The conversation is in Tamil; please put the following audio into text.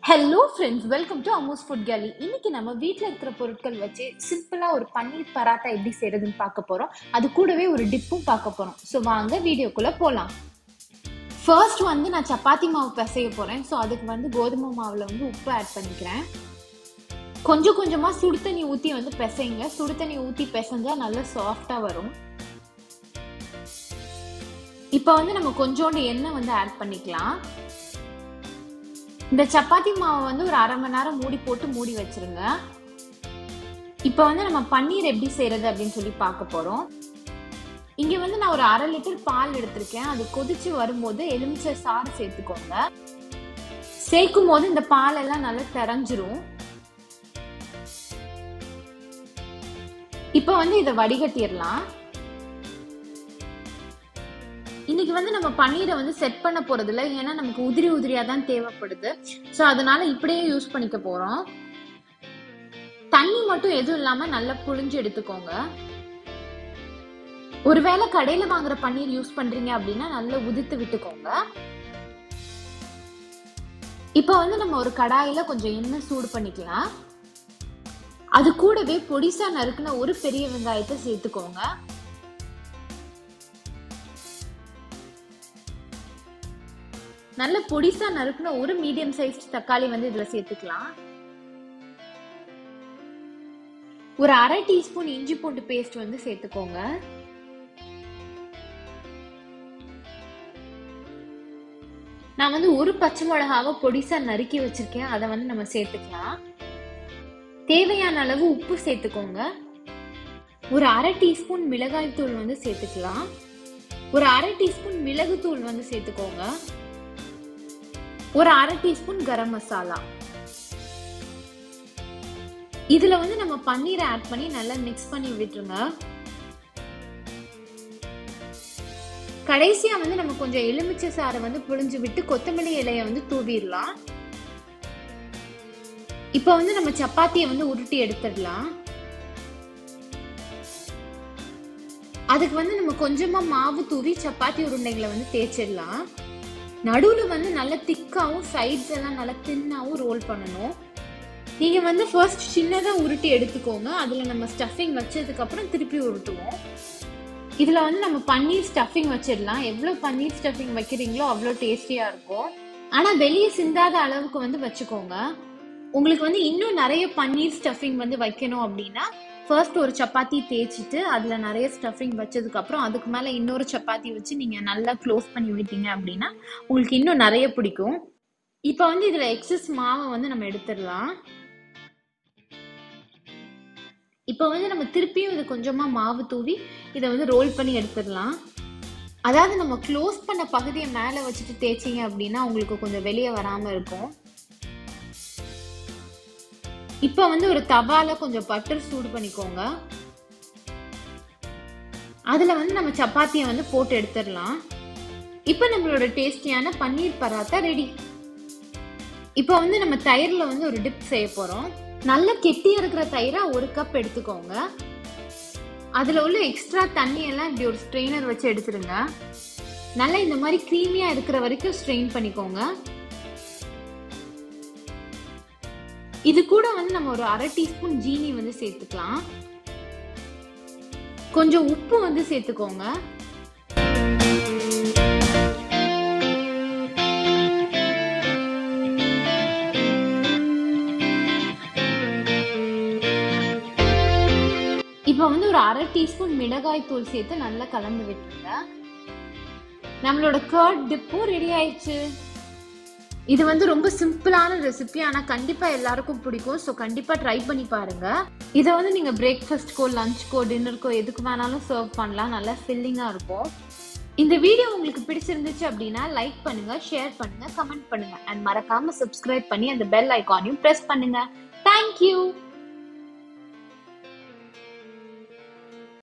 Hello friends, welcome to Amoos food கேலி. இன்னைக்கு நம்ம வீட்டில் இருக்கிற பொருட்கள் வச்சு சிம்பிளாக ஒரு பன்னீர் பராட்டா எப்படி செய்யறதுன்னு பார்க்க போகிறோம். அது கூடவே ஒரு டிப்பும் பார்க்க போகிறோம். ஸோ வாங்க வீடியோக்குள்ளே போகலாம். ஃபர்ஸ்ட் நான் சப்பாத்தி மாவு பிசைய போகிறேன். ஸோ அதுக்கு கோதுமை மாவில் உப்பு ஆட் பண்ணிக்கிறேன். கொஞ்சம் கொஞ்சமாக சுடு தண்ணி ஊற்றி பிசைங்க. சுடு தண்ணி ஊற்றி பிசைஞ்சா நல்லா சாஃப்டாக வரும். இப்போ நம்ம கொஞ்சோண்டு எண்ணெய் ஆட் பண்ணிக்கலாம். இந்த சப்பாத்தி மாவை ஒரு அரை மணி நேரம் மூடி போட்டு மூடி வச்சிருங்க. இப்போ நம்ம பன்னீர் எப்படி செய்யறது அப்படின்னு சொல்லி பார்க்க போறோம். இங்க நான் ஒரு 1/2 லிட்டர் பால் எடுத்திருக்கேன். அது கொதிச்சு வரும்போது எலுமிச்சை சாறு சேர்த்துக்கோங்க. சேர்க்கும் போது இந்த பால் எல்லாம் நல்லா திரஞ்சிரும். இப்போ இதை வடிகட்டிடலாம். இன்னைக்கு நம்ம பன்னீரை செட் பண்ண போறது இல்லை, ஏன்னா நமக்கு உதிரி உதிரியா தான் தேவைப்படுது. ஸோ அதனால இப்படியே யூஸ் பண்ணிக்க போறோம். தண்ணி மட்டும் எதுவும் இல்லாம நல்லா புழிஞ்சு எடுத்துக்கோங்க. ஒருவேளை கடையில வாங்குற பன்னீர் யூஸ் பண்றீங்க அப்படின்னா நல்லா உதிர்த்து விட்டுக்கோங்க. இப்ப நம்ம ஒரு கடாயில கொஞ்சம் எண்ணெய் சூடு பண்ணிக்கலாம். அது கூடவே பொடிசா நறுக்குன ஒரு பெரிய வெங்காயத்தை சேர்த்துக்கோங்க. நல்ல பொடிசா நறுக்குன ஒரு மீடியம் சைஸ் தக்காளி இதுல சேர்த்துக்கலாம். ஒரு 1/2 டீஸ்பூன் இஞ்சி பூண்டு பேஸ்ட் சேர்த்துக்கோங்க. நான் ஒரு பச்சை மிளகாவை பொடிசா நறுக்கி வச்சிருக்கேன். அதை நம்ம சேர்த்துக்கலாம். தேவையான அளவு உப்பு சேர்த்துக்கோங்க. ஒரு 1/2 டீஸ்பூன் மிளகாய் தூள் சேர்த்துக்கலாம். ஒரு 1/2 டீஸ்பூன் மிளகு தூள் சேர்த்துக்கோங்க. ஒரு 1/2 டீஸ்பூன் கரம் மசாலா. இதுல நம்ம பன்னீரை ஆட் பண்ணி நல்லா மிக்ஸ் பண்ணி விட்டுருங்க. கடைசியா நம்ம கொஞ்சம் எலுமிச்சை சாறை புழிஞ்சு விட்டு கொத்தமல்லி இலையை தூவிடலாம். இப்ப நம்ம சப்பாத்தியை உருட்டி எடுத்துடலாம். அதுக்கு நம்ம கொஞ்சமா மாவு தூவி சப்பாத்தி உருண்டைகளை தேய்ச்சிடலாம். நடுவுல நல்ல திக்காவும் சைட்ஸ் எல்லாம் நல்லா தின்னாவும் ரோல் பண்ணணும். நீங்க ஃபர்ஸ்ட் சின்னதா உருட்டி எடுத்துக்கோங்க. அதுல நம்ம ஸ்டஃபிங் வச்சதுக்கு அப்புறம் திருப்பி உருட்டுவோம். இதுல நம்ம பன்னீர் ஸ்டஃபிங் வச்சிடலாம். எவ்வளவு பன்னீர் ஸ்டஃபிங் வைக்கிறீங்களோ அவ்வளவு டேஸ்டியா இருக்கும். ஆனா வெளியே சிந்தாத அளவுக்கு வச்சுக்கோங்க. உங்களுக்கு இன்னும் நிறைய பன்னீர் ஸ்டஃபிங் வைக்கணும் அப்படின்னா ஃபர்ஸ்ட் ஒரு சப்பாத்தி தேய்ச்சிட்டு அதுல நிறைய ஸ்டஃபிங் வச்சதுக்கு அப்புறம் அதுக்கு மேல இன்னொரு சப்பாத்தி வச்சு நீங்க நல்லா க்ளோஸ் பண்ணி விட்டீங்க அப்படின்னா உங்களுக்கு இன்னும் நிறைய பிடிக்கும். இப்ப இதுல எக்ஸஸ் மாவை நம்ம எடுத்துடலாம். இப்ப நம்ம திருப்பியும் இது கொஞ்சமா மாவு தூவி இதை ரோல் பண்ணி எடுத்துடலாம். அதாவது நம்ம க்ளோஸ் பண்ண பகுதியை மேல வச்சுட்டு தேய்ச்சிங்க அப்படின்னா உங்களுக்கு கொஞ்சம் வெளியே வராம இருக்கும். இப்ப ஒரு தவால கொஞ்சம் பட்டர் சூடு பண்ணிக்கோங்க. அதுல நம்ம சப்பாத்தியை போட்டு எடுத்துடலாம். இப்ப நம்மளோட டேஸ்டியான பன்னீர் பராத்தா ரெடி. இப்ப நம்ம தயிர்ல ஒரு டிப் செய்ய போறோம். நல்ல கெட்டியா இருக்கிற தயிரா 1 கப் எடுத்துக்கோங்க. அதுல உள்ள எக்ஸ்ட்ரா தண்ணி எல்லாம் இப்படி ஒரு ஸ்ட்ரெயினர் வச்சு எடுத்துருங்க. நல்லா இந்த மாதிரி கிரீமியா இருக்கிற வரைக்கும் ஸ்ட்ரெயின் பண்ணிக்கோங்க. இது கூட நம்ம ஒரு 1/2 டீஸ்பூன் ஜீனி சேர்த்துக்கலாம். கொஞ்சம் உப்பு சேர்த்துக்கோங்க. இப்ப ஒரு 1/2 டீஸ்பூன் மிளகாய் தூள் சேர்த்து நல்லா கலந்து விட்டுருங்க. நம்மளோட கர்ட் டிப்பும் ரெடி ஆயிடுச்சு. இது ரொம்ப சிம்பிளான ரெசிபி, ஆனா கண்டிப்பா எல்லாருக்கும் பிடிக்கும். ஸோ கண்டிப்பா ட்ரை பண்ணி பாருங்க. இதை நீங்க பிரேக்ஃபாஸ்ட்கோ லஞ்ச்கோ டின்னருக்கோ எதுக்கு வேணாலும் சர்வ் பண்ணலாம். நல்லா ஃபில்லிங்கா இருக்கும். இந்த வீடியோ உங்களுக்கு பிடிச்சிருந்துச்சு அப்படின்னா லைக் பண்ணுங்க, ஷேர் பண்ணுங்க, கமெண்ட் பண்ணுங்க அண்ட் மறக்காம சப்ஸ்கிரைப் பண்ணி அந்த பெல் ஐகானையும் பிரஸ் பண்ணுங்க. தேங்க்யூ.